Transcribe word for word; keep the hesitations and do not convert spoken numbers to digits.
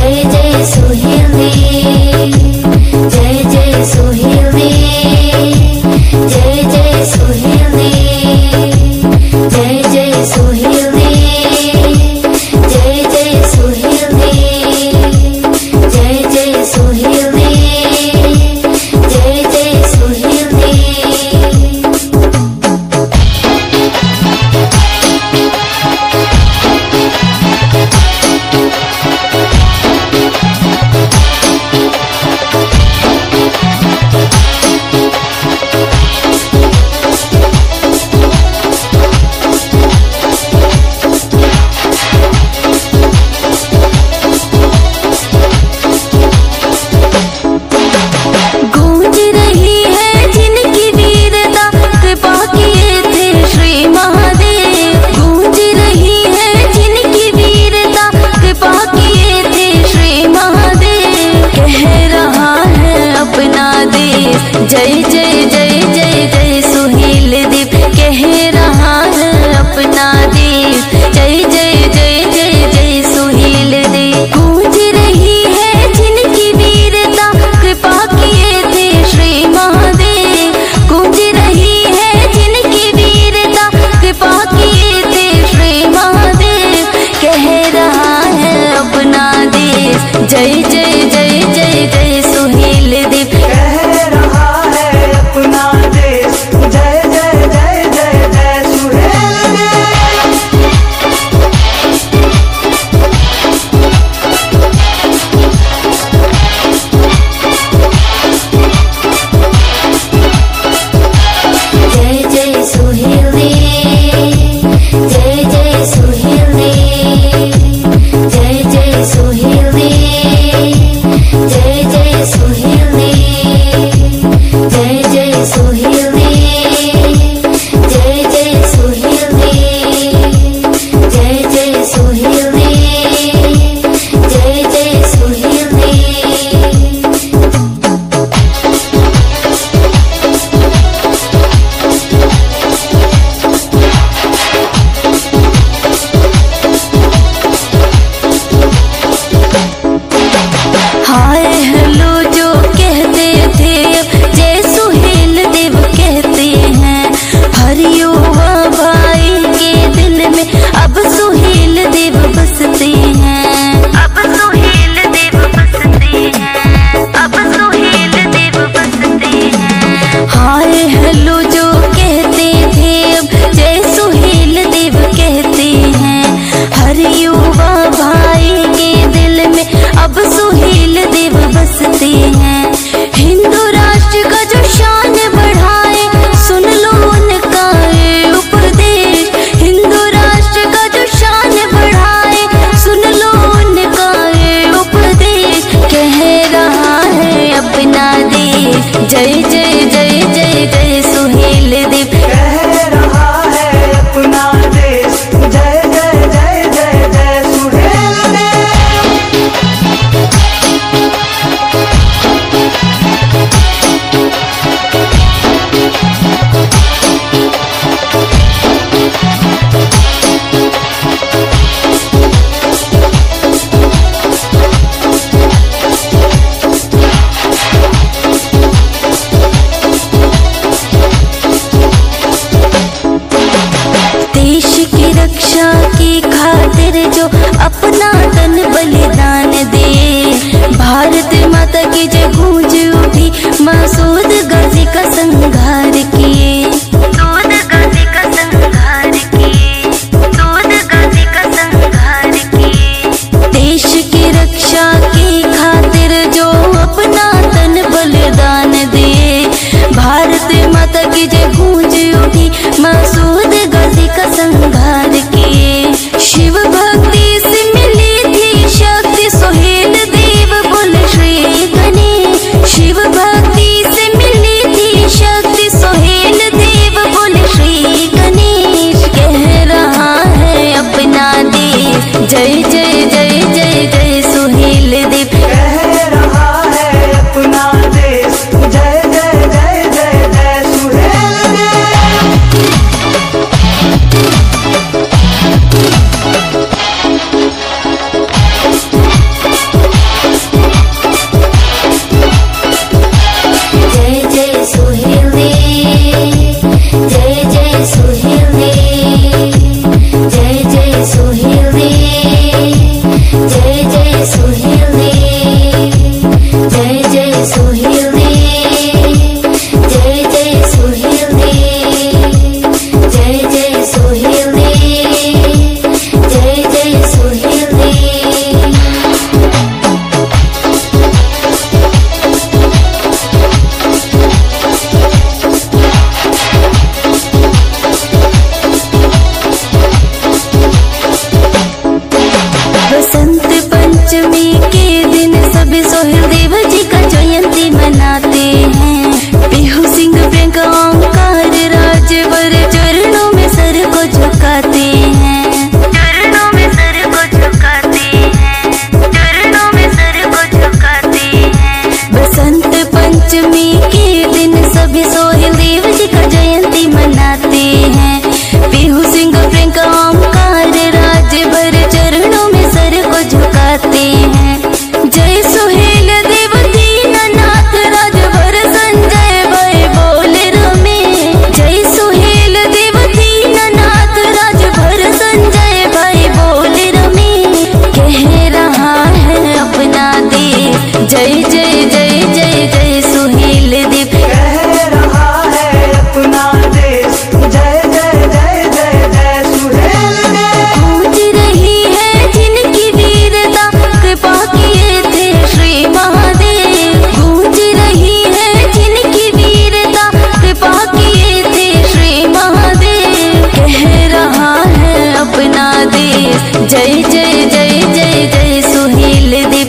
जय जय सुहेल देव, जय जय सुहेल देव, जय जय सुहेल देव, जय जय सुहेल देव, जय जय सुहेल देव, जय जय सुहेल देव, जय जय सुहेल देव। जय जय जय जय जय सुहेल देव कह रहा है अपना देव, जय जय जय जय जय सुहेल देव। गूंज रही है जिनकी वीरता कृपा किए थे श्री महादेव, गूंज रही है जिनकी वीरता कृपा किए थे श्री महादेव, कह रहा है अपना देव, जय जय जय जय जय सुहेल देव। जय जय जय जय जय सुहेल देव कह रहा है अपना देश, जय जय जय जय जय सुहेल देव। सभी सोहेल देव जी का जयंती मनाते हैं। पीहू सिंह प्रियंका ओंकार राजवर चरणों में सर को झुकाते हैं, चरणों में सर को झुकाते हैं, चरणों में सर को झुकाते हैं। बसंत पंचमी के दिन सभी सोहेल देव जी का जयंती मनाते हैं। पीहू सिंह प्रियंका ओंकार राजवर चरणों में सर को झुकाते हैं। जय सोहेल देव दीननाथ राजवर संजय भाई बोल रमे। जय सोहेल देव दीननाथ राजवर संजय भाई बोल रमे। कह रहा है अपना देव जय जय जय जय जय सोहेल देव। कह रहा है अपना देश जय जय जय जय जय सुहेल देव। गूंज रही है जिनकी वीरता कृपा किए थे श्री महादेव। गूंज रही है जिनकी वीरता कृपा किए थे श्री महादेव। कह रहा है अपना देश जय जय जय जय जय सोहेल देव।